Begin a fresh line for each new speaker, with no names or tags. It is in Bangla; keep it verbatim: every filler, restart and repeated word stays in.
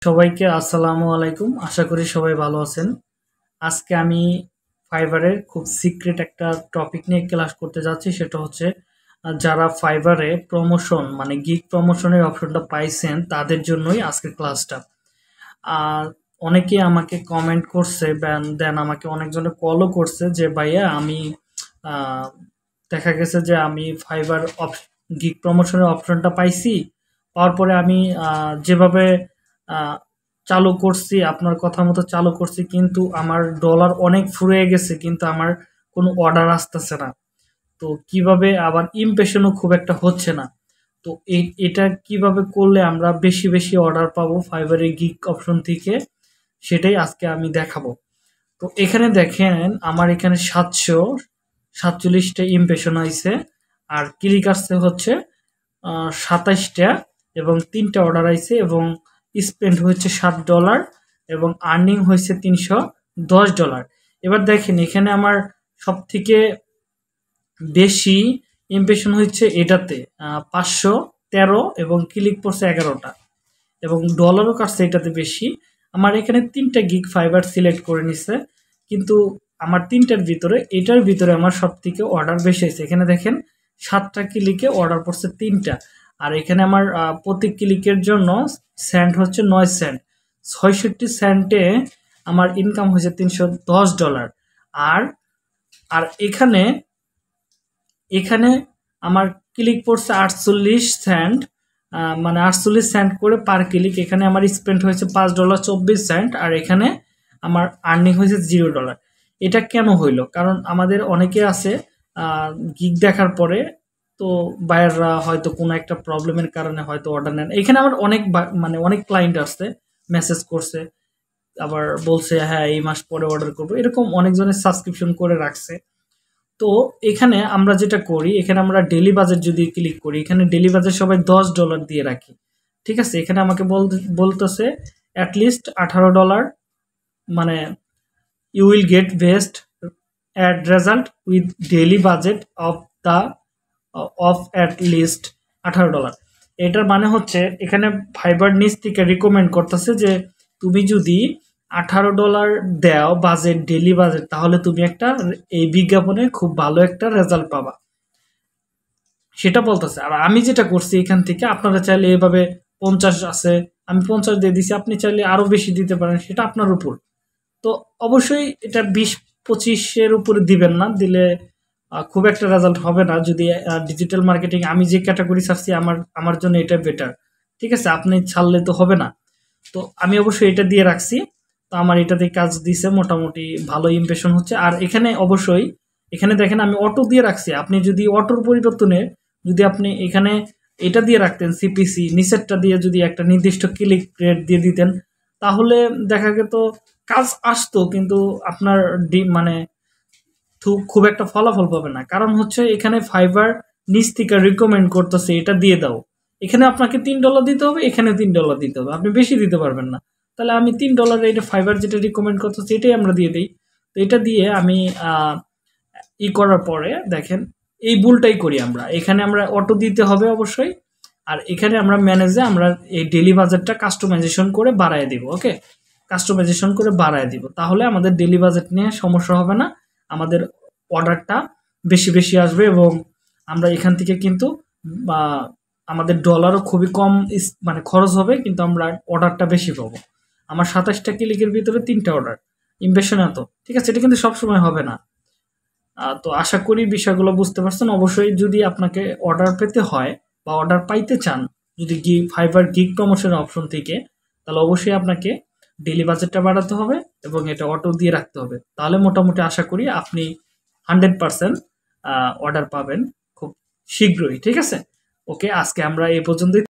সবাইকে আসসালামু আলাইকুম। আশা করি সবাই ভালো আছেন। আজকে আমি ফাইবারের খুব সিক্রেট একটা টপিক নিয়ে ক্লাস করতে যাচ্ছি। সেটা হচ্ছে আ যারা ফাইবারে প্রমোশন মানে গিগ প্রমোশনের অপশনটা পাইছেন তাদের জন্যই আজকের ক্লাসটা। আর অনেকেই আমাকে কমেন্ট করছে ব্যান দেন আমাকে অনেকজনে কলও করছে যে ভাইয়া আমি আ দেখা গেছে যে আমি ফাইবার অপ গিগ প্রমোশনের অপশনটা পাইছি। পাওয়ার পরে আমি আ যেভাবে আ চালু করছি, আপনার কথা মতো চালু করছি কিন্তু আমার ডলার অনেক ফুরিয়ে গেছে কিন্তু আমার কোনো অর্ডার আসতেছে না। তো কিভাবে আবার ইমপ্রেশনও খুব একটা হচ্ছে না। তো এ এটা কিভাবে করলে আমরা বেশি, বেশি অর্ডার পাবো ফাইবারের গিগ অপশন থেকে সেটাই আজকে আমি দেখাবো। তো এখানে দেখেন আমার এখানে সাতশো সাতচল্লিশ টা ইমপ্রেশন আইছে। আর ক্লিক আসছে হচ্ছে আ সাতাশ টা এবং তিন টা অর্ডার আইছে এবং স্পেন্ড হয়েছে সাত ডলার এবং আর্নিং হয়েছে তিনশো দশ ডলার। এবার দেখেন এখানে আমার সবথেকে বেশি ইমপ্রেশন হচ্ছে এটাতে আ পাঁচশো তেরো এবং ক্লিক পড়ছে এগারো টা এবং ডলারও কাটছে এটাতে বেশি। আমার এখানে তিন টা গিগ ফাইবার সিলেক্ট করে নিছে। কিন্তু আমার তিন টার ভিতরে এটার ভিতরে আমার সবথেকে অর্ডার বেশি হইছে। এখানে দেখেন সাত টা ক্লিকে অর্ডার পড়ছে তিন টা। আর এখানে আমার আ প্রতি ক্লিকের জন্য সেন্ট হচ্ছে নয় সেন্ট। ছয়ষট্টি সেন্টে আমার ইনকাম হয়েছে তিনশো দশ ডলার। আর আর এখানে এখানে আমার ক্লিক পড়ছে আটচল্লিশ সেন্ট। আ মানে আটচল্লিশ সেন্ট করে পার ক্লিক। এখানে আমার স্পেন্ড হয়েছে পাঁচ ডলার চব্বিশ সেন্ট আর এখানে আমার আর্নিং হয়েছে জিরো ডলার। এটা কেন হইল? কারণ আমাদের অনেকে আছে আ গিগ দেখার পরে তো বায়াররা হয়তো কোনো একটা প্রবলেমের কারণে হয়তো অর্ডার নেন। এখানে আমার অনেক বা মানে অনেক ক্লায়েন্ট আসছে, মেসেজ করছে। আবার বলছে হ্যাঁ, এই মাস পরে অর্ডার করব। এরকম অনেকজনের সাবস্ক্রিপশন করে রাখছে। তো এখানে আমরা যেটা করি, এখানে আমরা ডেইলি বাজেট যদি ক্লিক করি, এখানে ডেইলি বাজেট সবাই দশ ডলার দিয়ে রাখি। ঠিক আছে? এখানে আমাকে বলতে বলতেছে এট লিস্ট আঠারো ডলার মানে you will get best ad result with daily budget of the of at least আঠারো ডলার। এটার মানে হচ্ছে এখানে ফাইবার নিচ থেকে রিকমেন্ড করতেছে যে তুমি যদি আঠারো ডলার দেও বাজেট ডেইলি বাজেট তাহলে তুমি একটা এই বিজ্ঞাপনে খুব ভালো একটা রেজাল্ট পাবা, সেটা বলতেছে। আর আমি যেটা করছি এখান থেকে আপনারা চাইলে এভাবে পঞ্চাশ আছে আমি পঞ্চাশ দিয়ে দিছি, আপনি চাইলে আরো বেশি দিতে পারেন, সেটা আপনার উপর। তো অবশ্যই এটা বিশ পঁচিশের উপরে দিবেন না, দিলে আহ, খুব একটা রেজাল্ট হবে না। যদি ডিজিটাল মার্কেটিং আমি যে ক্যাটাগরি ছাড়ছি আমার আমার জন্য এটা বেটার। ঠিক আছে, আপনি ছাড়লে তো হবে না। তো আমি অবশ্যই এটা দিয়ে রাখছি। তো আমার এটাতে কাজ দিছে, মোটামুটি ভালো ইমপ্রেশন হচ্ছে। আর এখানে অবশ্যই এখানে দেখেন আমি অটো দিয়ে রাখছি। আপনি যদি অটোর পরিবর্তনে যদি আপনি এখানে এটা দিয়ে রাখতেন সিপিসি নিচেরটা দিয়ে যদি একটা নির্দিষ্ট ক্লিক রেট দিয়ে দিতেন তাহলে দেখা যেত কাজ আসতো কিন্তু আপনার ডি মানে থু- খুব একটা ফলাফল পাবে না। কারণ হচ্ছে এখানে ফাইবার নিচ থেকে রিকমেন্ড করতেছে এটা দিয়ে দাও। এখানে আপনাকে তিন ডলার দিতে হবে, এখানে তিন ডলার দিতে হবে, আপনি বেশি দিতে পারবেন না। তাহলে আমি তিন ডলার এটা ফাইবার যেটা রিকমেন্ড করতেছে এটাই আমরা দিয়ে দিই। তো এটা দিয়ে আমি আহ, ই করার পরে দেখেন এই ভুলটাই করি আমরা। এখানে আমরা অটো দিতে হবে অবশ্যই। আর এখানে আমরা ম্যানেজে আমরা এই ডেলি বাজেটটা কাস্টমাইজেশন করে বাড়ায় দিব। ওকে, কাস্টমাইজেশন করে বাড়ায় দিব, তাহলে আমাদের ডেলি বাজেট নিয়ে সমস্যা হবে না। আমাদের অর্ডারটা বেশি বেশি আসবে এবং আমরা এখান থেকে কিন্তু আহ, আমাদের ডলারও খুবই কম ইস- মানে খরচ হবে কিন্তু আমরা অর্ডারটা বেশি পাবো। আমার সাতাশটা ক্লিকের ভিতরে তিনটা অর্ডার, ইমপ্রেশন এত। ঠিক আছে, এটা কিন্তু সবসময় হবে না। আহ, তো আশা করি বিষয়গুলো বুঝতে পারছেন। অবশ্যই যদি আপনাকে অর্ডার পেতে হয় বা অর্ডার পাইতে চান যদি গি ফাইবার গিগ প্রমোশনের অপশন থেকে, তাহলে অবশ্যই আপনাকে ডেলি বাজেটটা বাড়াতে হবে এবং এটা অটো দিয়ে রাখতে হবে। তাহলে মোটামুটি আশা করি আপনি হান্ড্রেড পার্সেন্ট অর্ডার পাবেন খুব শীঘ্রই। ঠিক আছে, ওকে, আজকে আমরা এই পর্যন্তই।